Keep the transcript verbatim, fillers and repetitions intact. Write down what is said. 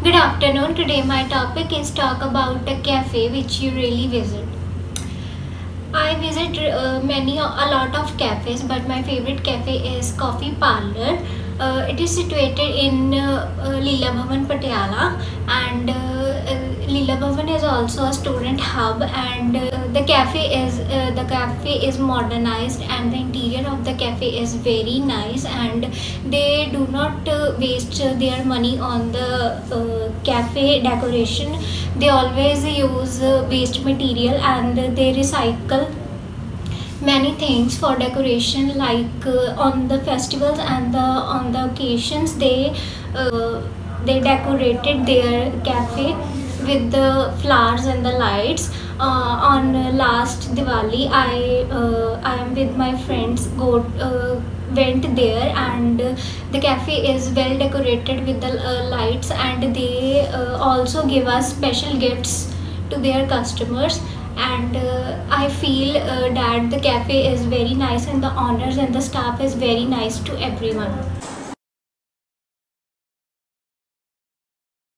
Good afternoon. Today my topic is talk about a cafe which you really visit. I visit uh, many a lot of cafes, but my favorite cafe is Coffee Parlour. Uh, it is situated in uh, uh, Leela Bhavan, Patiala, and uh, uh, Leela Bhavan is also a student hub. And uh, the cafe is uh, the cafe is modernized, and the interior of the cafe is very nice. And they do not uh, waste their money on the uh, cafe decoration. They always use uh, waste material, and they recycle many things for decoration, like uh, on the festivals and the on the occasions they uh, they decorated their cafe with the flowers and the lights. Uh, on last Diwali, I uh, I am with my friends go uh, went there, and uh, the cafe is well decorated with the uh, lights, and they uh, also give us special gifts to their customers. And uh, I feel uh, that the cafe is very nice, and the owners and the staff is very nice to everyone.